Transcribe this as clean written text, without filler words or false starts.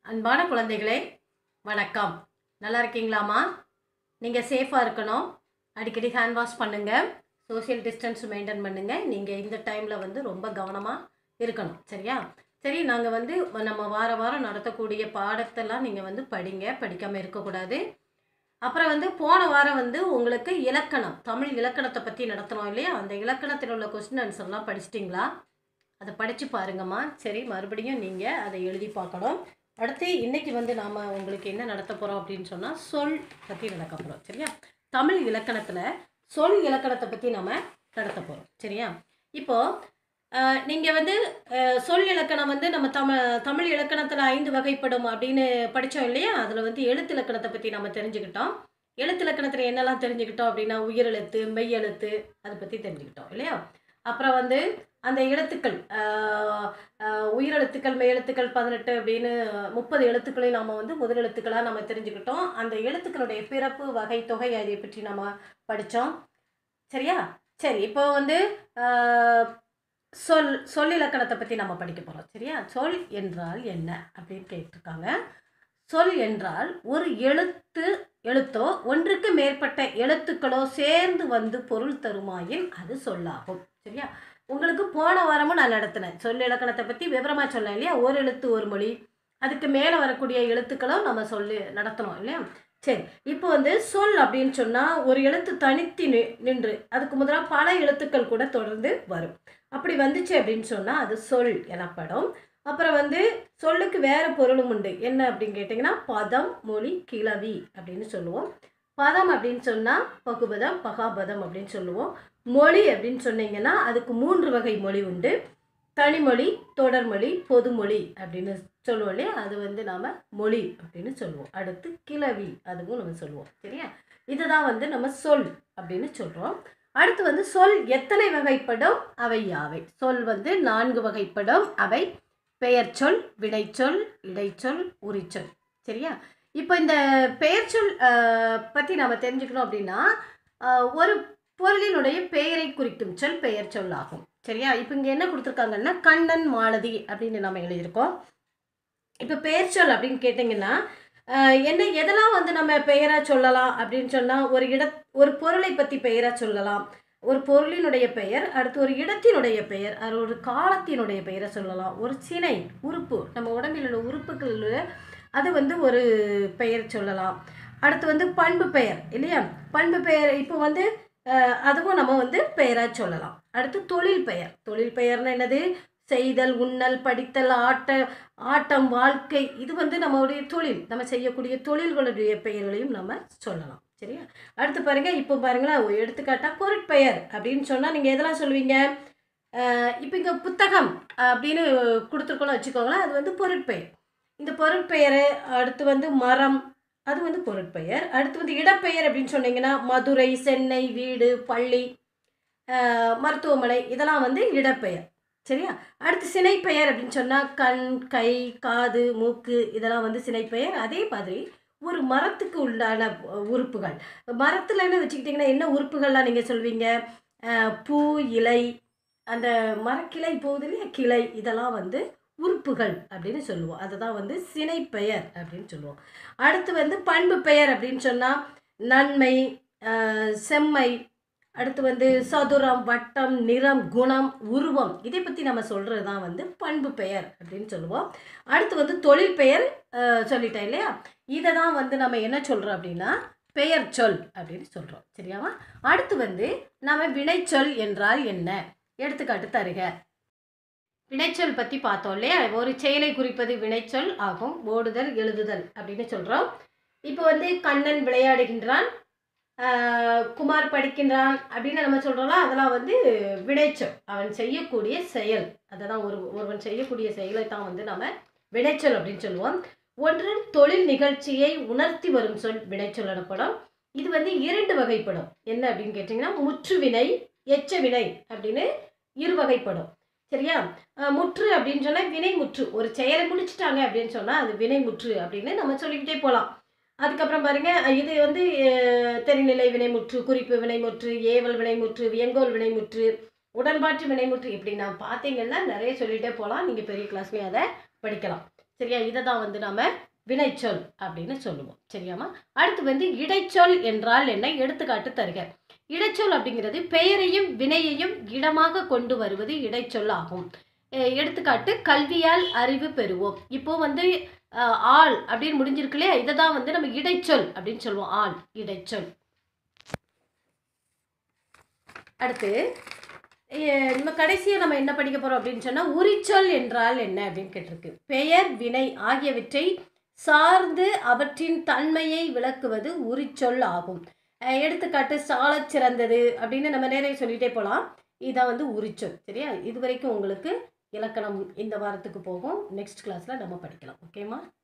அன்பான குழந்தைகளே வணக்கம். நல்லா இருக்கீங்களாமா? நீங்கள் சேஃபாக இருக்கணும். அடிக்கடி ஹேண்ட் வாஷ் பண்ணுங்கள். சோஷியல் டிஸ்டன்ஸ் மெயின்டைன் பண்ணுங்கள். நீங்கள் இந்த டைமில் வந்து ரொம்ப கவனமாக இருக்கணும். சரியா? சரி, நாங்கள் வந்து நம்ம வாரம் நடத்தக்கூடிய பாடத்தெல்லாம் நீங்கள் வந்து படிங்க, படிக்காமல் இருக்கக்கூடாது. அப்புறம் வந்து போன வாரம் வந்து உங்களுக்கு இலக்கணம், தமிழ் இலக்கணத்தை பற்றி நடத்தணும் இல்லையா? அந்த இலக்கணத்தில் உள்ள கொஸ்டின் ஆன்சர்லாம் படிச்சிட்டிங்களா? அதை படித்து பாருங்கம்மா. சரி, மறுபடியும் நீங்கள் அதை எழுதி பார்க்கணும். அடுத்து இன்றைக்கி வந்து நாம் உங்களுக்கு என்ன நடத்த போகிறோம் அப்படின்னு சொன்னால் சொல் பற்றி நடக்க போகிறோம். சரியா? தமிழ் இலக்கணத்தில் சொல் இலக்கணத்தை பற்றி நம்ம நடத்த போகிறோம். சரியா? இப்போது நீங்கள் வந்து சொல் இலக்கணம் வந்து நம்ம தமிழ் இலக்கணத்தில் 5 வகைப்படும் அப்படின்னு படித்தோம் இல்லையா? அதில் வந்து எழுத்து இலக்கணத்தை பற்றி நம்ம தெரிஞ்சுக்கிட்டோம். எழுத்து இலக்கணத்தில் என்னெல்லாம் தெரிஞ்சுக்கிட்டோம் அப்படின்னா உயிரெழுத்து, மெய் எழுத்து, அதை பற்றி தெரிஞ்சுக்கிட்டோம் இல்லையா? அப்புறம் வந்து அந்த எழுத்துக்கள், உயிரெழுத்துக்கள், மெய்யெழுத்துக்கள் 18 அப்படின்னு 30 எழுத்துக்களையும் நாம் வந்து முதல் எழுத்துக்களாக நம்ம தெரிஞ்சுக்கிட்டோம். அந்த எழுத்துக்களுடைய பிறப்பு, வகை, தொகை அதை பற்றி நம்ம படித்தோம். சரியா? சரி, இப்போ வந்து சொல் இலக்கணத்தை பற்றி நம்ம படிக்க போகிறோம். சரியா? சொல் என்றால் என்ன அப்படின்னு கேட்டிருக்காங்க. சொல் என்றால் ஒரு எழுத்தோ ஒன்றுக்கு மேற்பட்ட எழுத்துக்களோ சேர்ந்து வந்து பொருள் தருமாயின் அது சொல்லாகும். சரியா? உங்களுக்கு போன வாரமும் நான் நடத்தினேன். சொல் இலக்கணத்தை பற்றி விவரமாக சொன்னேன் இல்லையா? ஒரு எழுத்து ஒரு மொழி, அதுக்கு மேலே வரக்கூடிய எழுத்துக்களும் நம்ம சொல்லி நடத்தணும் இல்லையா? சரி, இப்போ வந்து சொல் அப்படின்னு சொன்னால் ஒரு எழுத்து தனித்து நின்று அதுக்கு முதலாக பல எழுத்துக்கள் கூட தொடர்ந்து வரும். அப்படி வந்துச்சு அப்படின்னு சொன்னால் அது சொல் எனப்படும். அப்புறம் வந்து சொல்லுக்கு வேறு பொருளும் உண்டு. என்ன அப்படின்னு கேட்டிங்கன்னா பதம், மொழி, கிளவி அப்படின்னு சொல்லுவோம். பதம் அப்படின்னு சொன்னால் பகுபதம், பகாபதம் அப்படின்னு சொல்லுவோம். மொழி அப்படின்னு சொன்னீங்கன்னா அதுக்கு 3 வகை மொழி உண்டு. தனிமொழி, தொடர்மொழி, பொதுமொழி அப்படின்னு சொல்லுவோம் இல்லையா? அது வந்து நாம் மொழி அப்படின்னு சொல்லுவோம். அடுத்து கிளவி, அதுவும் நம்ம சொல்லுவோம். சரியா? இதுதான் வந்து நம்ம சொல் அப்படின்னு சொல்கிறோம். அடுத்து வந்து சொல் எத்தனை வகைப்படும், அவை யாவை? சொல் வந்து 4 வகைப்படும். அவை பெயர்ச்சொல், வினைச்சொல், இடைச்சொல், உரிச்சொல். சரியா? இப்போ இந்த பெயர்ச்சொல் பற்றி நாம் தெரிஞ்சுக்கணும் அப்படின்னா ஒரு பொருளினுடைய பெயரை குறிக்கும் சொல் பெயர் சொல் ஆகும். சரியா? இப்போ இங்கே என்ன கொடுத்துருக்காங்கன்னா கண்ணன், மாலதி அப்படின்னு நம்ம எழுதியிருக்கோம். இப்போ பெயர் சொல் அப்படின்னு கேட்டிங்கன்னா என்ன எதெல்லாம் வந்து நம்ம பெயராக சொல்லலாம் அப்படின்னு சொன்னால் ஒரு பொருளை பற்றி பெயராக சொல்லலாம், ஒரு பொருளினுடைய பெயர், அடுத்து ஒரு இடத்தினுடைய பெயர், அது ஒரு காலத்தினுடைய பெயரை சொல்லலாம், ஒரு சினை உறுப்பு, நம்ம உடம்பில் உள்ள உறுப்புகள் அது வந்து ஒரு பெயர் சொல்லலாம். அடுத்து வந்து பண்பு பெயர் இல்லையா? பண்பு பெயர் இப்போ வந்து அதுவும் நம்ம வந்து பெயராக சொல்லலாம். அடுத்து தொழில் பெயர். தொழில் பெயர்னா என்னது? செய்தல், உண்ணல், படித்தல், ஆட்டம், வாழ்க்கை, இது வந்து நம்மளுடைய தொழில், நம்ம செய்யக்கூடிய தொழில்களுடைய பெயர்களையும் நம்ம சொல்லலாம். சரியா? அடுத்து பாருங்க, இப்போ பாருங்களேன், எடுத்துக்காட்டா பொருட்பெயர் அப்படின்னு சொன்னால் நீங்கள் எதெல்லாம் சொல்லுவீங்க? இப்போ இங்கே புத்தகம் அப்படின்னு கொடுத்துருக்கோன்னு வச்சுக்கோங்களேன், அது வந்து பொருட்பெயர். இந்த பொருட்பெயர். அடுத்து வந்து மரம், அது வந்து பொருட்பெயர். அடுத்து வந்து இடப்பெயர் அப்படின்னு சொன்னீங்கன்னா மதுரை, சென்னை, வீடு, பள்ளி, மருத்துவமனை, இதெல்லாம் வந்து இடப்பெயர். சரியா? அடுத்து சினைப்பெயர் அப்படின்னு சொன்னால் கண், கை, காது, மூக்கு, இதெல்லாம் வந்து சினைப்பெயர். அதே மாதிரி ஒரு மரத்துக்கு உண்டான உறுப்புகள், மரத்துலன்னு வச்சுக்கிட்டிங்கன்னா என்ன உறுப்புகள்லாம் நீங்கள் சொல்வீங்க? பூ, இலை, அந்த மரக்கிளை போகுது இல்லையா, கிளை, இதெல்லாம் வந்து உறுப்புகள் அப்படின்னு சொல்லுவோம். அதுதான் வந்து சினைப்பெயர் அப்படின்னு சொல்லுவோம். அடுத்து வந்து பண்பு பெயர் அப்படின்னு சொன்னால் நன்மை, செம்மை, அடுத்து வந்து சதுரம், வட்டம், நிறம், குணம், உருவம், இதை பற்றி நம்ம சொல்கிறது தான் வந்து பண்பு பெயர் அப்படின்னு சொல்லுவோம். அடுத்து வந்து தொழில் பெயர் சொல்லிட்டேன் இல்லையா? இதை தான் வந்து நம்ம என்ன சொல்கிறோம் அப்படின்னா பெயர் சொல் அப்படின்னு சொல்கிறோம். சரியாவா? அடுத்து வந்து நம்ம வினைச்சொல் என்றால் என்ன? எடுத்துக்காட்டு தருக. வினைச்சொல் பற்றி பார்த்தோம் இல்லையா? ஒரு செயலை குறிப்பது வினைச்சொல் ஆகும். ஓடுதல், எழுதுதல் அப்படின்னு சொல்கிறோம். இப்போ வந்து கண்ணன் விளையாடுகின்றான், குமார் படிக்கின்றான் அப்படின்னு நம்ம சொல்கிறோம்ல, அதெல்லாம் வந்து வினைச்சொல். அவன் செய்யக்கூடிய செயல், அதை தான் ஒருவன் செய்யக்கூடிய செயலை தான் வந்து நம்ம வினைச்சொல் அப்படின்னு சொல்லுவோம். ஒன்று தொழில் நிகழ்ச்சியை உணர்த்தி வரும் சொல் வினைச்சொல் எனப்படும். இது வந்து 2 வகைப்படும். என்ன அப்படின்னு கேட்டிங்கன்னா முற்று வினை, எச்ச வினை அப்படின்னு 2 வகைப்படும். சரியா? முற்று அப்படின்னு சொன்னால் வினை முற்று, ஒரு செயலை முடிச்சுட்டாங்க அப்படின்னு சொன்னால் அது வினை முற்று அப்படின்னு நம்ம சொல்லிக்கிட்டே போகலாம். அதுக்கப்புறம் பாருங்க, இது வந்து தெரிநிலை வினைமுற்று, குறிப்பு வினைமுற்று, ஏவல் வினைமுற்று, வியங்கோல் வினைமுற்று, உடன்பாட்டு வினைமுற்று, இப்படி நான் பார்த்தீங்கன்னா நிறைய சொல்லிகிட்டே போகலாம். நீங்கள் பெரிய கிளாஸ்லேயும் அதை படிக்கலாம். சரியா? இதை தான் வந்து நம்ம வினைச்சொல் அப்படின்னு சொல்லுவோம். சரியாமா? அடுத்து வந்து இடைச்சொல் என்றால் என்ன? எடுத்துக்காட்டு தருக. இடைச்சொல் அப்படிங்கிறது பெயரையும் வினையையும் இடமாக கொண்டு வருவது இடைச்சொல் ஆகும். எடுத்துக்காட்டு கல்வியால் அறிவு பெறுவோம். இப்போ வந்து ஆள் அப்படின்னு முடிஞ்சிருக்கு இல்லையா? இதை தான் வந்து நம்ம இடைச்சொல் அப்படின்னு சொல்லுவோம். ஆள் இடைச்சொல். அடுத்து நம்ம கடைசியாக நம்ம என்ன படிக்க போகிறோம் அப்படின்னு சொன்னால் உரிச்சொல் என்றால் என்ன அப்படின்னு கேட்டிருக்கு. பெயர் வினை ஆகியவற்றை சார்ந்து அவற்றின் தன்மையை விளக்குவது உரிச்சொல் ஆகும். எடுத்துக்காட்டு சாலச் சிறந்தது அப்படின்னு நம்ம நிறைய சொல்லிகிட்டே போகலாம். இதான் வந்து உரிச்சொல். சரியா? இது வரைக்கும் உங்களுக்கு இலக்கணம் இந்த வாரத்துக்கு போகும். நெக்ஸ்ட் கிளாஸில் நம்ம படிக்கலாம். ஓகேம்மா?